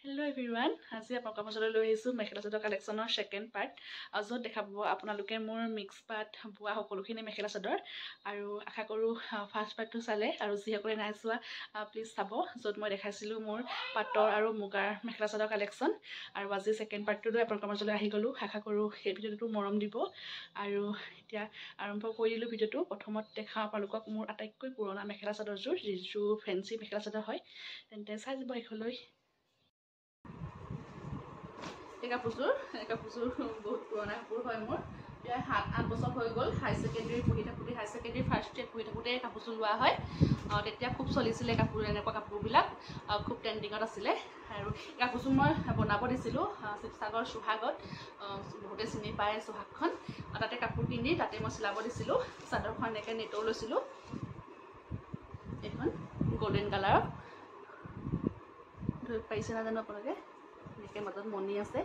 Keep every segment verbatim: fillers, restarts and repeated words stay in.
Hello everyone, আজি আপোনালোকৰ মাজলৈ লৈ আহিছোঁ মেখেলা চাদৰ কালেকশ্যনৰ ছেকেণ্ড পাৰ্ট। য'ত দেখা পাব আপোনালোকে মোৰ মিক্স পাট বোৱা সকলোখিনি মেখেলা চাদৰ আৰু আশা কৰোঁ ফাৰ্ষ্ট পাৰ্টটো চালে আৰু যিসকলে নাই চোৱা প্লিজ চাব, য'ত মই দেখাইছিলোঁ মোৰ পাটৰ আৰু মুগাৰ মেখেলা চাদৰ কালেকশ্যন। আৰু আজি ছেকেণ্ড পাৰ্টটো লৈ আপোনালোকৰ মাজলৈ আহি গ'লোঁ। আশা কৰোঁ সেই ভিডিঅ'টো মৰম দিব আৰু এতিয়া আৰম্ভ কৰি দিলোঁ ভিডিঅ'টো। প্ৰথমত দেখাওঁ আপোনালোকক মোৰ আটাইতকৈ পুৰণা মেখেলা চাদৰযোৰ, যিযোৰ ফেঞ্চি মেখেলা চাদৰ হয়। তেন্তে চাই যাব এইখনলৈ। এই কাপোৰযোৰ এই কাপোৰযোৰ বহুত পুৰণা কাপোৰ হয় মোৰ। এতিয়া সাত আঠ বছৰ হৈ গ'ল। হাই ছেকেণ্ডেৰী পঢ়ি থাকোঁতে হাই ছেকেণ্ডেৰী ফাৰ্ষ্ট ইয়েৰ পঢ়ি থাকোঁতে কাপোৰযোৰ লোৱা হয়। তেতিয়া খুব চলিছিলে কাপোৰ, এনেকুৱা কাপোৰবিলাক খুব ট্ৰেণ্ডিঙত আছিলে। আৰু এই কাপোৰযোৰ মই বনাব দিছিলোঁ শিৱসাগৰ চোহাগত, বহুতে চিনি পায় চোহাগখন। তাতে কাপোৰ কিনি তাতে মই চিলাব দিছিলোঁ। চাদৰখন এনেকৈ নেটৰ লৈছিলোঁ, এইখন গল্ডেন কালাৰৰ, ধৰিব পাৰিছে নাজানো আপোনালোকে, এনেকৈ মাজত মণি আছে।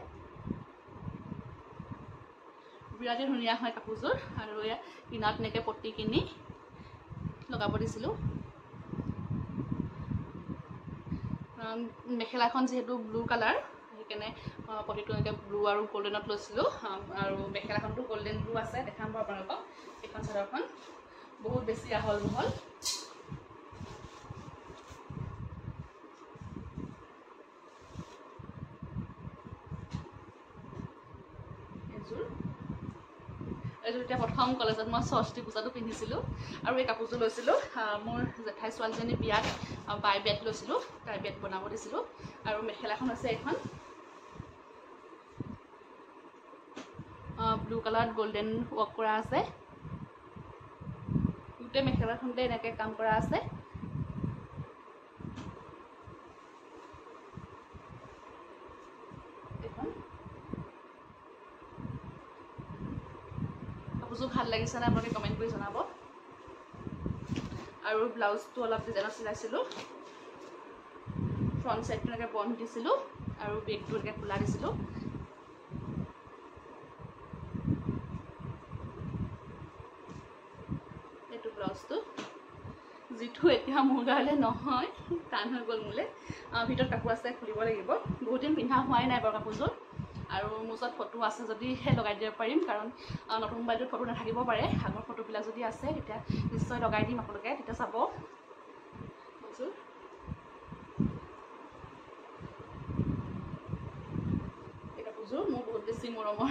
বিৰাটেই ধুনীয়া হয় কাপোৰযোৰ। আৰু ইয়াত কিনাৰত এনেকৈ পটি কিনি লগাব দিছিলোঁ। মেখেলাখন যিহেতু ব্লু কালাৰ, সেইকাৰণে পটিটো এনেকৈ ব্লু আৰু গল্ডেনত লৈছিলোঁ। আৰু মেখেলাখনটো গল্ডেন ব্লু আছে, দেখাম বাৰু আপোনালোকক। এইখন চাদৰখন বহুত বেছি আহল বহল। এইযোৰ এইযোৰ এতিয়া প্ৰথম কলেজত মই সৰস্বতী পূজাটো পিন্ধিছিলোঁ। আৰু এই কাপোৰযোৰ লৈছিলোঁ মোৰ জেঠাই ছোৱালীজনী বিয়াত, বাই বিয়াত লৈছিলোঁ, তাই বিয়াত বনাব দিছিলোঁ। আৰু মেখেলাখন আছে এইখন ব্লু কালাৰত গল্ডেন ৱৰ্ক কৰা আছে। গোটেই মেখেলাখনতে এনেকৈ কাম কৰা আছে। এইখন কাপোৰযোৰ ভাল লাগিছে নে আপোনালোকে কমেণ্ট কৰি জনাব। আৰু ব্লাউজটো অলপ ডিজাইনত চিলাইছিলোঁ। ফ্ৰণ্ট চাইডটো এনেকৈ বন্ধ দিছিলোঁ আৰু বেগটো এনেকৈ খোলা দিছিলোঁ। এইটো ব্লাউজটো, যিটো এতিয়া মোৰ কাৰণে নহয়, টান হৈ গ'ল মোলৈ। ভিতৰত কাপোৰ আছে, খুলিব লাগিব। বহুত দিন পিন্ধা হোৱাই নাই বাৰু কাপোৰযোৰ। আৰু মোৰ ওচৰত ফটো আছে যদিহে লগাই দিব পাৰিম, কাৰণ নতুন মোবাইলটোত ফটো নাথাকিব পাৰে। আগৰ ফটোবিলাক যদি আছে তেতিয়া নিশ্চয় লগাই দিম, আপোনালোকে তেতিয়া চাব। এই কাপোৰযোৰ মোৰ বহুত বেছি মৰমৰ,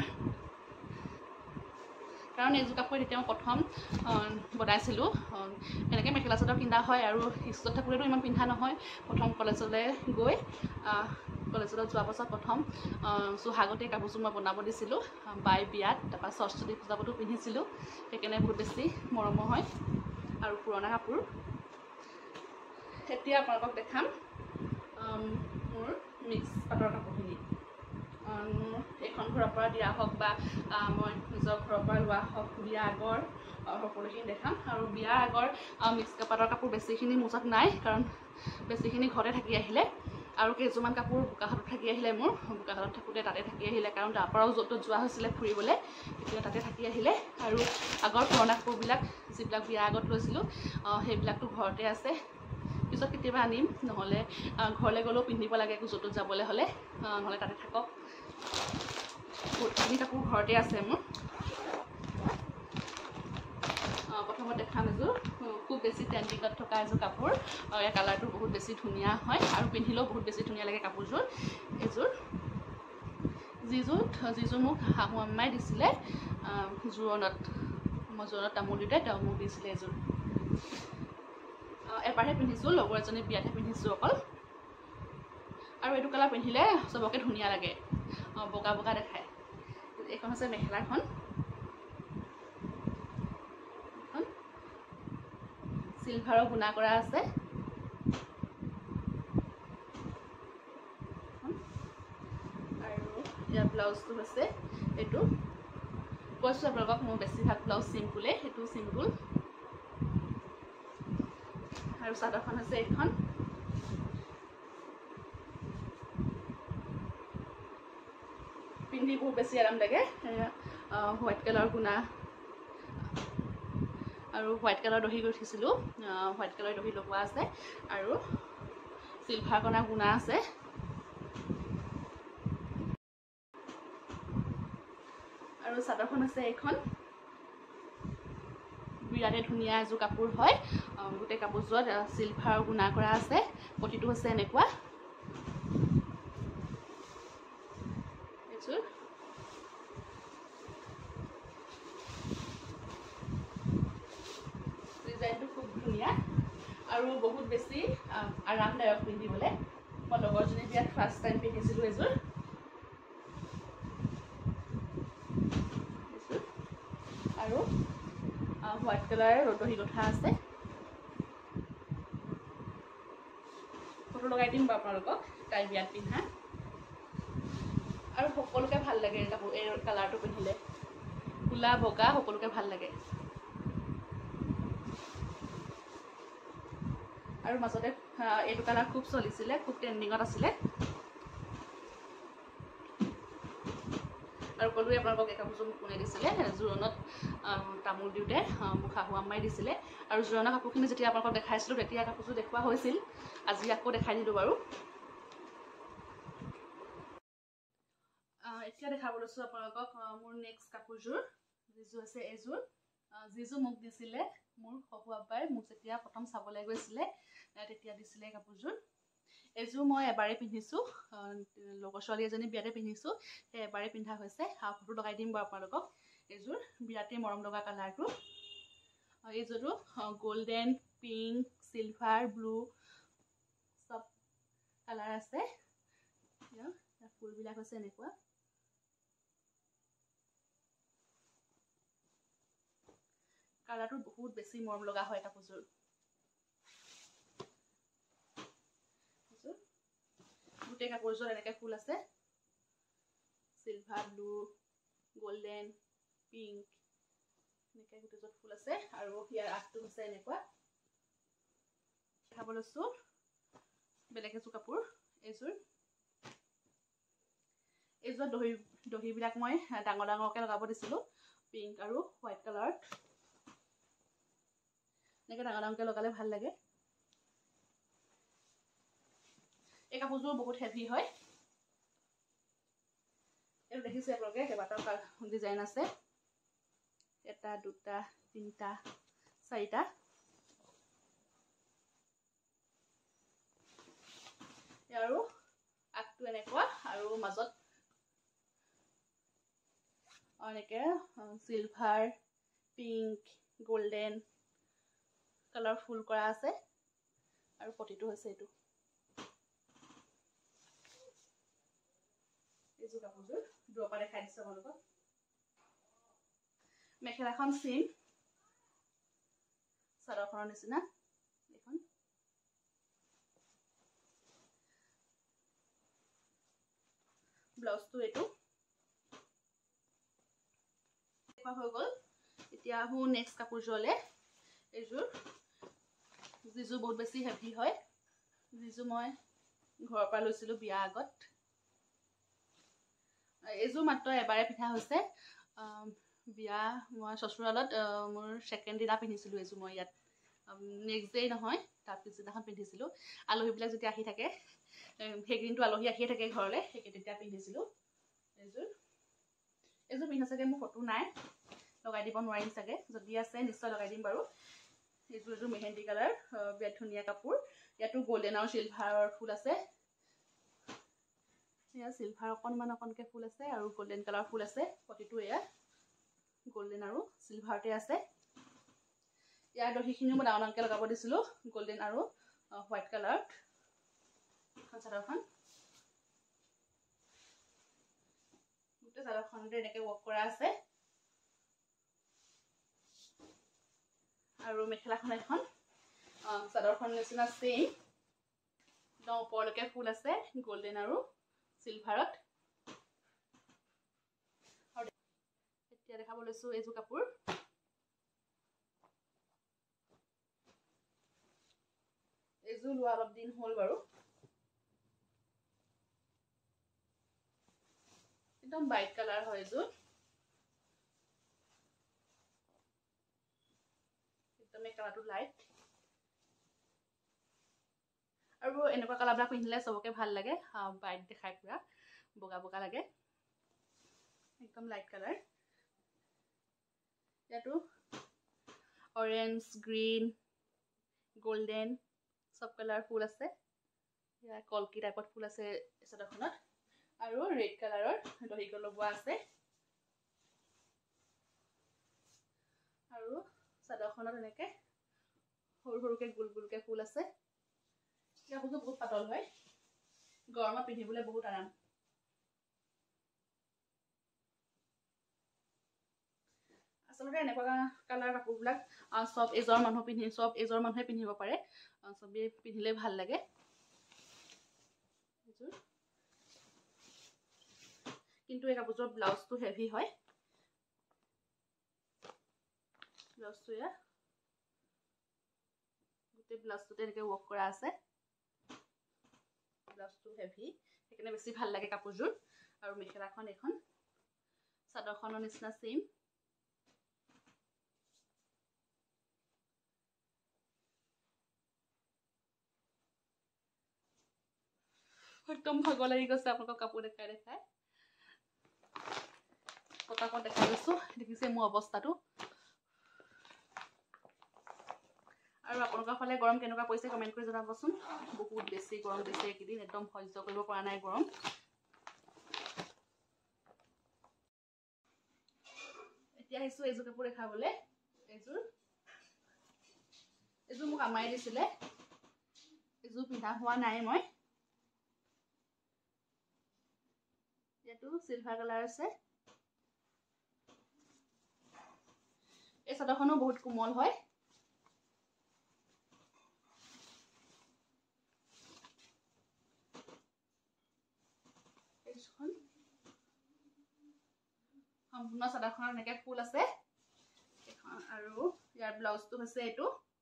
কাৰণ এইযোৰ কাপোৰ তেতিয়া মই প্ৰথম বনাইছিলোঁ। এনেকৈ মেখেলা চাদৰ পিন্ধা হয় আৰু স্কুলত থাকোঁতেতো ইমান পিন্ধা নহয়। প্ৰথম কলেজলৈ গৈ কলেজলৈ যোৱাৰ পাছত প্ৰথম চোহাগতে কাপোৰযোৰ মই বনাব দিছিলোঁ বাই বিয়াত, তাৰপৰা সৰস্বতী পূজাতো পিন্ধিছিলোঁ। সেইকাৰণে বহুত বেছি মৰমৰ হয় আৰু পুৰণা কাপোৰ। এতিয়া আপোনালোকক দেখাম মোৰ মিক্স পাটৰ কাপোৰখিনি। এইখন ঘৰৰ পৰা দিয়া হওক বা মই নিজৰ ঘৰৰ পৰা লোৱা হওক, বিয়া আগৰ সকলোখিনি দেখাম। আৰু বিয়াৰ আগৰ মিক্স পাটৰ কাপোৰ বেছিখিনি মোৰ ওচৰত নাই, কাৰণ বেছিখিনি ঘৰতে থাকি আহিলে। আৰু কেইযোৰমান কাপোৰ বোকাখাতত থাকি আহিলে মোৰ, বোকাখাতত থাকোঁতে তাতে থাকি আহিলে, কাৰণ তাৰ পৰাও য'ত ত'ত যোৱা হৈছিলে ফুৰিবলৈ, তেতিয়া তাতে থাকি আহিলে। আৰু আগৰ পুৰণা কাপোৰবিলাক যিবিলাক বিয়াৰ আগত লৈছিলোঁ সেইবিলাকতো ঘৰতে আছে। পিছত কেতিয়াবা আনিম, নহ'লে ঘৰলৈ গ'লেও পিন্ধিব লাগে য'ত ত'ত যাবলৈ হ'লে, নহ'লে তাতে থাকক। বহুতখিনি কাপোৰ ঘৰতে আছে মোৰ। প্ৰথমত দেখাম এযোৰ খুব বেছি ট্ৰেণ্ডিঙত থকা এযোৰ কাপোৰ। ইয়াৰ কালাৰটো বহুত বেছি ধুনীয়া হয় আৰু পিন্ধিলেও বহুত বেছি ধুনীয়া লাগে কাপোৰযোৰ। এইযোৰ যিযোৰ যিযোৰ মোক শাহু আম্মাই দিছিলে জোৰণত, মই জোৰণত তামোল দিওঁতে তেওঁ মোক দিছিলে এযোৰ। এবাৰহে পিন্ধিছোঁ, লগৰ এজনী বিয়াতহে পিন্ধিছোঁ অকল। আৰু এইটো কালাৰ পিন্ধিলে চবকে ধুনীয়া লাগে, বগা বগা দেখায়। এইখন হৈছে মেখেলাখন, এখন চিলভাৰৰ গুণা কৰা আছে। আৰু ইয়াৰ ব্লাউজটো হৈছে এইটো। কৈছোঁ আপোনালোকক মোৰ বেছিভাগ ব্লাউজ চিম্পুলেই, সেইটো চিম্পুল। আৰু চাদৰখন হৈছে এইখন। পিন্ধি বহুত বেছি আৰাম লাগে। হোৱাইট কালাৰ গুণা আৰু হোৱাইট কালাৰ দহি গুঠিছিলোঁ, হোৱাইট কালাৰ দহি লগোৱা আছে আৰু চিলভাৰ কণা গুণা আছে। আৰু চাদৰখন আছে এইখন বিৰাটে ধুনীয়া এযোৰ কাপোৰ হয় গোটেই কাপোৰযোৰত চিলভাৰ গুণা কৰা আছে প্ৰতিটো হৈছে এনেকুৱা এযোৰ ডিজাইনটো খুব ধুনীয়া আৰু বহুত বেছি আৰামদায়ক পিন্ধিবলৈ মই লগৰজনী বিয়াত ফাৰ্ষ্ট টাইম পিন্ধিছিলোঁ এযোৰ আৰু হোৱাইট কালাৰ ৰদহি গোঠা আছে ফটো লগাই দিম বাৰু আপোনালোকক তাই বিয়াত পিন্ধা আৰু সকলোকে ভাল লাগে এই কাপোৰ এই কালাৰটো পিন্ধিলে ক'লা বগা সকলোকে ভাল লাগে আৰু মাজতে এইটো কালাৰ খুব চলিছিলে খুব ট্ৰেণ্ডিঙত আছিলে আৰু ক'লোৱে আপোনালোকক এই কাপোৰযোৰ মোক কোনে দিছিলে জোৰণত তামোল দিওঁতে মোক শাহু আম্মাই দিছিলে আৰু জোৰোণৰ কাপোৰখিনি যেতিয়া আপোনালোকক দেখাইছিলোঁ তেতিয়া কাপোৰযোৰ দেখুওৱা হৈছিল আজি আকৌ দেখাই দিলোঁ বাৰু এতিয়া দেখাব লৈছোঁ আপোনালোকক মোৰ নেক্সট কাপোৰযোৰ যিযোৰ আছে এইযোৰ যিযোৰ মোক দিছিলে মোৰ শহু আব্বাই মোক যেতিয়া প্ৰথম চাবলৈ গৈছিলে তেতিয়া দিছিলে কাপোৰযোৰ এইযোৰ মই এবাৰেই পিন্ধিছোঁ লগৰ ছোৱালী এজনী বিয়াতে পিন্ধিছোঁ সেই এবাৰেই পিন্ধা হৈছে ফটো লগাই দিম বাৰু আপোনালোকক এইযোৰ বিৰাটেই মৰম লগা কালাৰটো এইযোৰটো গল্ডেন পিংক চিলভাৰ ব্লু চব কালাৰ আছে ফুলবিলাক হৈছে এনেকুৱা কালাৰটো বহুত বেছি মৰম লগা হয় কাপোৰযোৰ গোটেই কাপোৰযোৰ এনেকৈ ফুল আছে চিলভাৰ ব্লু গল্ডেন পিংক এনেকৈ গোটেইযোৰত ফুল আছে আৰু ইয়াৰ আগটো হৈছে এনেকুৱা দেখাব লৈছোঁ বেলেগ এযোৰ কাপোৰ এইযোৰ এইযোৰত দহি দহিবিলাক মই ডাঙৰ ডাঙৰকৈ লগাব দিছিলোঁ পিংক আৰু হোৱাইট কালাৰত এনেকৈ ডাঙৰ ডাঙৰকৈ লগালে ভাল লাগে এই কাপোৰযোৰ বহুত হেভি হয় এইটো দেখিছে আপোনালোকে কেইবাটাও ডিজাইন আছে এটা দুটা তিনিটা চাৰিটা আৰু আগটো এনেকুৱা আৰু মাজত এনেকৈ চিলভাৰ পিংক গল্ডেন কালাৰ ফুল কৰা আছে আৰু প্ৰতিটো হৈছে এইটো এইযোৰ কাপোৰযোৰ দূৰৰ পৰা দেখাই দিছোঁ আপোনালোকক মেখেলাখন চিম চাদৰখনৰ নিচিনা এইখন ব্লাউজটো এইটো হৈ গ'ল এতিয়া আহোঁ নেক্সট কাপোৰযোৰলৈ এইযোৰ যিযোৰ বহুত বেছি হেভি হয় যিযোৰ মই ঘৰৰ পৰা লৈছিলোঁ বিয়া আগত এইযোৰ মাত্ৰ এবাৰে পিন্ধা হৈছে বিয়া মই চচুৰালত মোৰ ছেকেণ্ড দিনা পিন্ধিছিলোঁ এইযোৰ মই ইয়াত নেক্সট ডে নহয় তাৰ পিছদিনাখন পিন্ধিছিলোঁ আলহীবিলাক যেতিয়া আহি থাকে সেইদিনটো আলহী আহিয়ে থাকে ঘৰলৈ সেই তেতিয়া পিন্ধিছিলোঁ এইযোৰ এইযোৰ পিন্ধা চাগে মোৰ ফটো নাই লগাই দিব নোৱাৰিম চাগে যদি আছে নিশ্চয় লগাই দিম বাৰু এইযোৰ এইযোৰ মেহেন্দি কালাৰ বিৰাট ধুনীয়া কাপোৰ ইয়াতো গল্ডেন আৰু চিলভাৰৰ ফুল আছে এয়া চিলভাৰ অকণমান অকণকৈ ফুল আছে আৰু গল্ডেন কালাৰ ফুল আছে প্ৰতিটো এয়া গল্ডেন আৰু চিলভাৰতে আছে ইয়াৰ দহিখিনিও মই ডাঙৰ ডাঙৰকৈ লগাব দিছিলোঁ গল্ডেন আৰু হোৱাইট কালাৰত চাদৰখন গোটেই চাদৰখনতে এনেকৈ ৱৰ্ক কৰা আছে আৰু মেখেলাখন এখন চাদৰখন নিচিনা ছেইম একদম ওপৰলৈকে ফুল আছে গল্ডেন আৰু চিলভাৰত এতিয়া দেখাব লৈছোঁ এইযোৰ কাপোৰ এইযোৰ লোৱা অলপ দিন হ'ল বাৰু একদম ব্ৰাইট কালাৰ হয় এইযোৰ একদমেই কালাৰটো লাইট আৰু এনেকুৱা কালাৰবিলাক পিন্ধিলে চবকে ভাল লাগে ব্ৰাইট দেখাই পুৰা বগা বগা লাগে একদম লাইট কালাৰ ইয়াতো অৰেঞ্জ গ্ৰীণ গোল্ডেন সব কালাৰ ফুল আছে ইয়া কলকি টাইপত ফুল আছে চাদৰখনত আৰু ৰেড কালাৰৰ দহি গল লগোৱা আছে আৰু চাদৰখনত এনেকে সৰু সৰুকে গুল গুলকে ফুল আছে ইয়া কাপোৰটো বহুত পাতল হয় গৰমত পিন্ধিবলৈ বহুত আৰাম আসলে এনেকুৱা কালাৰ কাপোৰবিলাক সব এজৰ মানুহ পিন্ধি সব এজৰ মানুহে পিন্ধিব পাৰে সবে পিন্ধিলে ভাল লাগে কিন্তু এই কাপোৰটোৰ ব্লাউজটো হেভি হয় ব্লাউজটো ইয়া গোটেই ব্লাউজটোতে এনেকৈ ৱৰ্ক কৰা আছে ব্লাউজটো হেভি সেইকাৰণে বেছি ভাল লাগে কাপোৰযোৰ আৰু মেখেলাখন এখন চাদৰখনৰ নিচিনা সেম একদম ভাগৰ লাগি গৈছে আপোনালোকক কাপোৰ দেখাই দেখাই পতাপত দেখাই গৈছো দেখিছে মোৰ অৱস্থাটো আৰু আপোনালোকৰ ফালে গৰম কেনেকুৱা পৰিছে কমেন্ট কৰি জনাবচোন বহুত বেছি গৰম দিছে এইকেইদিন একদম সহ্য কৰিব পৰা নাই গৰম এতিয়া আহিছো এযোৰ কাপোৰ দেখাবলৈ এযোৰ এযোৰ মোক আমাই দিছিলে এযোৰ পিন্ধা হোৱা নাই মই ইয়াতো সিলভাৰ কালাৰ আছে এই চাদৰখনো বহুত কোমল হয় এইখন সম্পূৰ্ণ চাদৰখনৰ এনেকে ফুল আছে এখন আৰু ইয়াৰ ব্লাউজটো হৈছে এইটো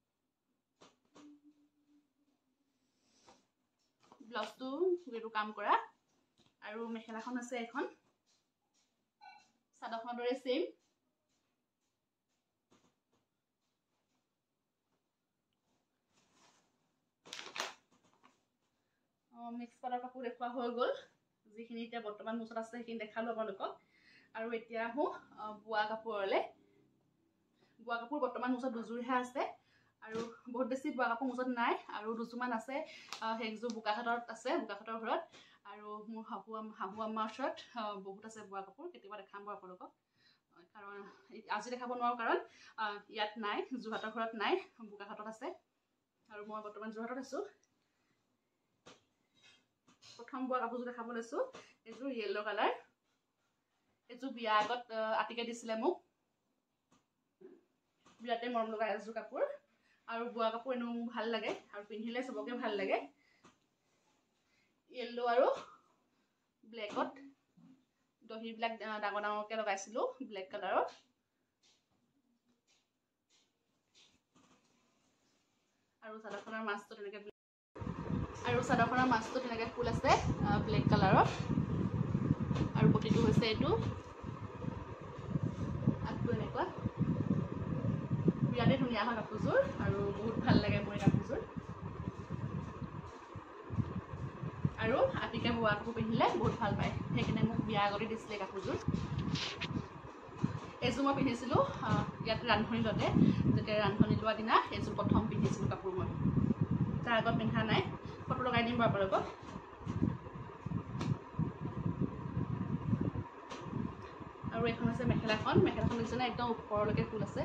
ব্লাউজটো গুৰিটো কাম কৰা আৰু মেখেলাখন আছে এখন চাদৰখনৰ দৰে সেম মিক্স কালাৰ কাপোৰ দেখুৱা হৈ গ'ল যিখিনি এতিয়া বৰ্তমান মুছত আছে সেইখিনি দেখালো আপোনালোকক আৰু এতিয়া আহো বোৱা কাপোৰলে বোৱা কাপোৰ বৰ্তমান মুছত দুযোৰহে আছে আৰু বহুত বেছি বোৱা কাপোৰ মুছত নাই আৰু দুযোৰমান আছে সেইযোৰ বোকাখাটত আছে বোকাখাটৰ ঘৰত আৰু মোৰ শাহু শাহু আম্মাৰ ওচৰত বহুত আছে বোৱা কাপোৰ কেতিয়াবা দেখাম বাৰু আপোনালোকক কাৰণ আজি দেখাব নোৱাৰো কাৰণ ইয়াত নাই যোৰহাটৰ ঘৰত নাই বোকাখাটত আছে আৰু মই বৰ্তমান যোৰহাটত আছো প্ৰথম বোৱা কাপোৰযোৰ দেখাব লৈছো এযোৰ ইয়েলো কালাৰ এযোৰ বিয়া আগত আটিকে দিছিলে মোক বিয়াতে মৰম লগা এযোৰ কাপোৰ আৰু বোৱা কাপোৰ এনেও মোক ভাল লাগে আৰু পিন্ধিলে সবকে ভাল লাগে ইয়েলো আৰু ব্লেকত দহি বিলাক ডাঙৰ ডাঙৰকে লগাইছিলো ব্লেক কালাৰৰ আৰু চাদৰখনৰ মাছটো তেনেকে আৰু চাদৰখনৰ মাছটো তেনেকে ফুল আছে ব্লেক কালাৰৰ আৰু পটিটো হৈছে এইটো আগটো এনেকুৱা বিৰাটেই ধুনীয়া হয় কাপোৰযোৰ আৰু বহুত ভাল লাগে মোৰ কাপোৰযোৰ আৰু আটিকে বোৱা কাপোৰ পিন্ধিলে বহুত ভাল পায় সেইকাৰণে মোক বিয়া আগতে দিছিলে কাপোৰযোৰ এযোৰ মই পিন্ধিছিলো ইয়াত ৰান্ধনীলতে যেতিয়া ৰান্ধনী লোৱা দিনা এযোৰ প্ৰথম পিন্ধিছিলো কাপোৰ মই তাৰ আগত পিন্ধা নাই ফটো লগাই দিম বাৰু আপোনালোকক আৰু এখন আছে মেখেলাখন মেখেলাখন নিচিনা একদম ওপৰলৈকে ফুল আছে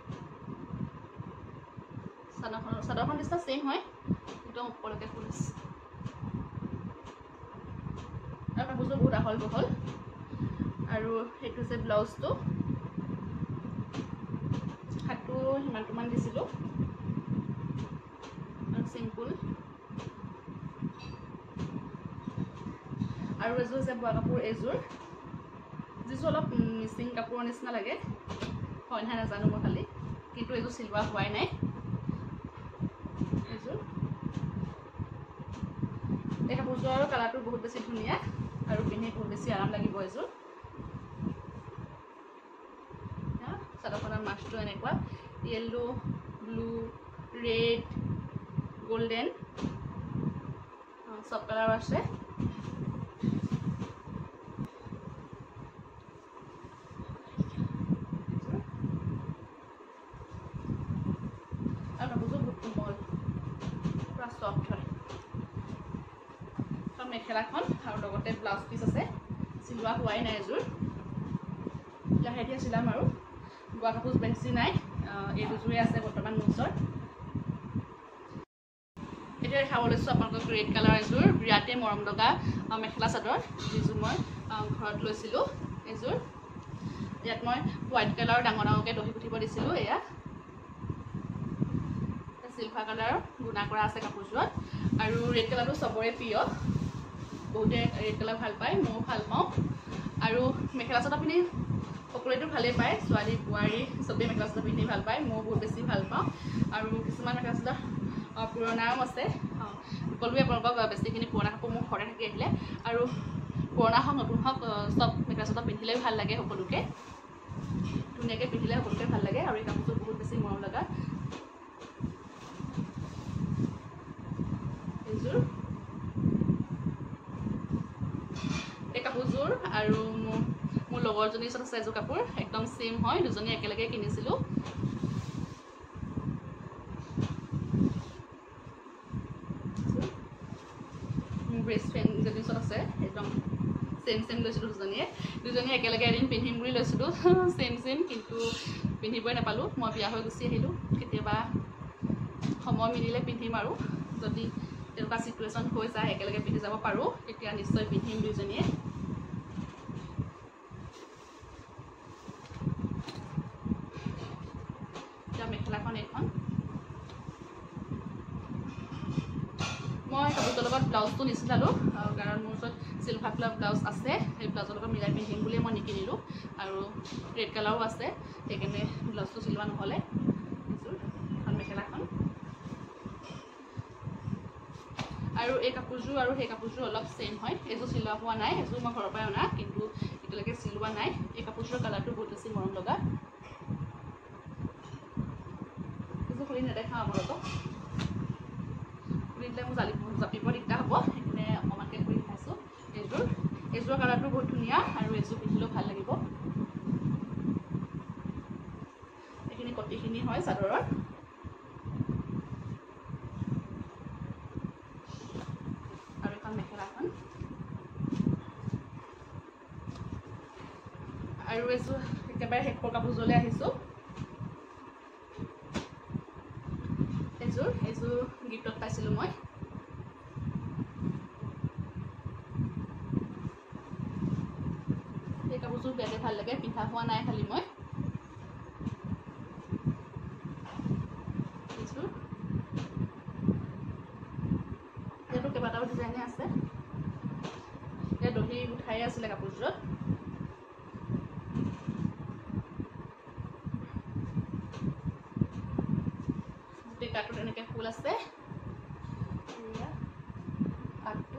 চাদৰখন চাদৰখন নিচিনা সেম হয় একদম ওপৰলৈকে ফুল আছে আৰু কাপোৰযোৰ বহুত আহল বহল আৰু সেইটো হৈছে ব্লাউজটো হাতটো সিমানটোমান দিছিলোঁ আৰু চিম্পুল আৰু এযোৰ হৈছে বোৱা কাপোৰ এযোৰ যিযোৰ অলপ মিচিং কাপোৰৰ নিচিনা লাগে হয় নাই নাজানো মই খালি কিন্তু এযোৰ চিলোৱা হোৱাই নাই এযোৰ এই কাপোৰযোৰৰ কালাৰটো বহুত বেছি ধুনীয়া আৰু পিন্ধি বহুত বেছি আৰাম লাগিব এযোৰ চাদৰখনৰ মাছটো এনেকুৱা ইয়েলো ব্লু ৰেড গোল্ডেন সব কালাৰ আছে মেখেলাখন আৰু লগতে ব্লাউজ পিচ আছে চিলোৱা হোৱাই নাই এযোৰ লাহে লাহে চিলাম আৰু বোৱা কাপোৰ বেছি নাই এই দুযোৰে আছে বৰ্তমান মোৰ ওচৰত এতিয়া দেখাব লৈছোঁ আপোনালোকক ৰেড কালাৰ এযোৰ বিৰাটেই মৰম লগা মেখেলা চাদৰ যিযোৰ মই ঘৰত লৈছিলোঁ এযোৰ ইয়াত মই হোৱাইট কালাৰৰ ডাঙৰ ডাঙৰকৈ দহি গুঠিব দিছিলোঁ এয়া চিলভাৰ কালাৰৰ গুণা কৰা আছে কাপোৰযোৰত আৰু ৰেড কালাৰটো চবৰে প্ৰিয় বহুতে ৰেড কালাৰ ভাল পায় ময়ো ভাল পাওঁ আৰু মেখেলা চাদৰ পিন্ধি সকলোৱেতো ভালেই পায় ছোৱালী বোৱাৰী চবেই মেখেলা চাদৰ পিন্ধি ভাল পায় ময়ো বহুত বেছি ভাল পাওঁ আৰু কিছুমান মেখেলা চাদৰ পুৰণাও আছে সকলোৱে আপোনালোকক বেছিখিনি পুৰণা কাপোৰ মোৰ ঘৰতে থাকি আহিলে আৰু পুৰণা হওক নতুন হওক চব মেখেলা চাদৰ পিন্ধিলেই ভাল লাগে সকলোকে ধুনীয়াকৈ পিন্ধিলে সকলোকে ভাল লাগে আৰু এই কাপোৰযোৰ বহুত বেছি মৰম লগা এইযোৰ এই কাপোৰযোৰ আৰু মোৰ মোৰ লগৰজনীৰ ওচৰত আছে এযোৰ কাপোৰ একদম ছেইম হয় দুজনী একেলগে কিনিছিলোঁ মোৰ বেষ্ট ফ্ৰেণ্ডজনীৰ ওচৰত আছে একদম ছেইম ছেইম লৈছিলোঁ দুজনীয়ে দুজনীয়ে একেলগে এদিন পিন্ধিম বুলি লৈছিলোঁ ছেইম ছেইম কিন্তু পিন্ধিবই নাপালোঁ মই বিয়া হৈ গুচি আহিলোঁ কেতিয়াবা সময় মিলিলে পিন্ধিম আৰু যদি তেনেকুৱা চিটুৱেশ্যন হৈ যায় একেলগে পিন্ধি যাব পাৰোঁ তেতিয়া নিশ্চয় পিন্ধিম দুইজনীয়ে এতিয়া মেখেলাখন এইখন মই কাপোৰটোৰ লগত ব্লাউজটো নিচিলালোঁ কাৰণ মোৰ ওচৰত চিলভাৰ কালাৰ ব্লাউজ আছে সেই ব্লাউজৰ লগত মিলাই পিন্ধিম বুলিয়ে মই নিকিনিলোঁ আৰু ৰেড কালাৰো আছে সেইকাৰণে ব্লাউজটো চিলোৱা নহ'লে এইযোৰ এখন মেখেলাখন আৰু এই কাপোৰযোৰ আৰু সেই কাপোৰযোৰ অলপ ছেইম হয় এইযোৰ চিলোৱা হোৱা নাই এইযোৰ মই ঘৰৰ পৰাই অনা কিন্তু এতিয়ালৈকে চিলোৱা নাই এই কাপোৰযোৰৰ কালাৰটো বহুত বেছি মৰম লগা এইযোৰ খুলি নেদেখাওঁ আপোনালোকক খুলি দিলে মোৰ জালি জাপিব দিগদাৰ হ'ব সেইকাৰণে অকণমানকৈ খুলি দেখাইছোঁ এইযোৰ এইযোৰৰ কালাৰটো বহুত ধুনীয়া আৰু এইযোৰ পিন্ধিলেও ভাল লাগিব এইখিনি কটিখিনি হয় চাদৰৰ মেখেলাখন আৰু এযোৰ একেবাৰে শেষৰ কাপোৰযোৰলৈ আহিছোঁ এযোৰ এযোৰ গিফ্টত পাইছিলোঁ মই এই কাপোৰযোৰ বেলেগ ভাল লাগে পিন্ধা হোৱা নাই খালি মই এযোৰ ইয়াতো কেইবাটাও ডিজাইনে আছে এতিয়া দহি উঠাই আছিলে কাপোৰযোৰত গোটেই কাটোত এনেকৈ ফুল আছে পাতটো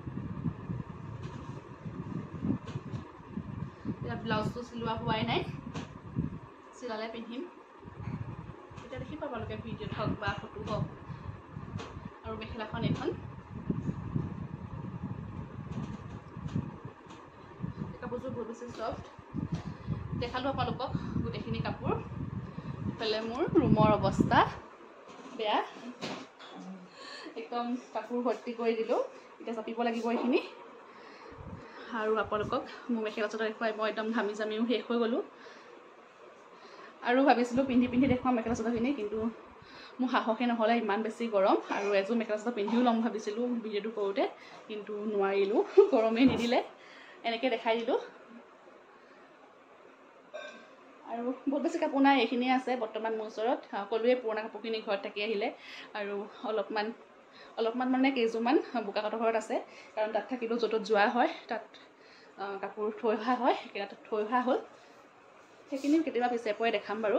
এতিয়া ব্লাউজটো চিলোৱা হোৱাই নাই চিলালে পিন্ধিম এতিয়া দেখি পাব আপোনালোকে ভিডিঅ'ত হওক বা ফটো হওক আৰু মেখেলাখন এইখন কাপোৰযোৰ বহুত বেছি ছফ্ট দেখালোঁ আপোনালোকক গোটেইখিনি কাপোৰ ইফালে মোৰ ৰুমৰ অৱস্থা বেয়া একদম কাপোৰ ভৰ্তি কৰি দিলোঁ এতিয়া জাপিব লাগিব এইখিনি আৰু আপোনালোকক মোৰ মেখেলা চাদৰ দেখুৱাই মই একদম ঘামি জামিও শেষ হৈ গ'লোঁ আৰু ভাবিছিলোঁ পিন্ধি পিন্ধি দেখুৱাম মেখেলা চাদৰখিনি কিন্তু মোৰ সাহসে নহ'লে ইমান বেছি গৰম আৰু এযোৰ মেখেলা চাদৰ পিন্ধিও ল'ম ভাবিছিলোঁ ভিডিঅ'টো কৰোঁতে কিন্তু নোৱাৰিলোঁ গৰমেই নিদিলে এনেকৈ দেখাই দিলোঁ আৰু বহুত বেছি কাপোৰ নাই এইখিনিয়ে আছে বৰ্তমান মোৰ ওচৰত সকলোৱে পুৰণা কাপোৰখিনি ঘৰত থাকি আহিলে আৰু অলপমান অলপমান মানে কেইযোৰমান বোকাখাতৰ ঘৰত আছে কাৰণ তাত থাকিলেও য'ত যোৱা হয় তাত কাপোৰ থৈ অহা হয় সেইকেইটা তাত থৈ অহা হ'ল সেইখিনিও কেতিয়াবা পিছে পৰে দেখাম বাৰু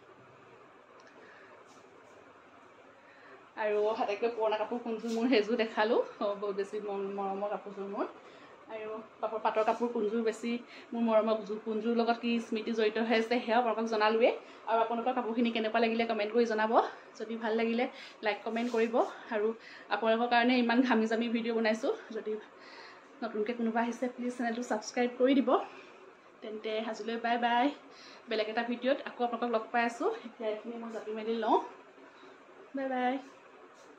আৰু আটাইতকৈ পুৰণা কাপোৰ কোনযোৰ মোৰ সেইযোৰ দেখালোঁ বহুত বেছি মৰমৰ কাপোৰযোৰ মোৰ আৰু পাপৰ পাটৰ কাপোৰ কোনযোৰ বেছি মোৰ মৰমৰ কোনযোৰ লগত কি স্মৃতি জড়িত হৈ আছে সেয়াও আপোনালোকক জনালোৱে আৰু আপোনালোকৰ কাপোৰখিনি কেনেকুৱা লাগিলে কমেণ্ট কৰি জনাব যদি ভাল লাগিলে লাইক কমেণ্ট কৰিব আৰু আপোনালোকৰ কাৰণে ইমান ঘামি জামি ভিডিঅ' বনাইছোঁ যদি নতুনকৈ কোনোবা আহিছে প্লিজ চেনেলটো ছাবস্ক্ৰাইব কৰি দিব তেন্তে আজিলৈ বাই বাই বেলেগ এটা ভিডিঅ'ত আকৌ আপোনালোকক লগ পাই আছোঁ এতিয়া এইখিনি মই জাপি মেলি লওঁ বাই বাই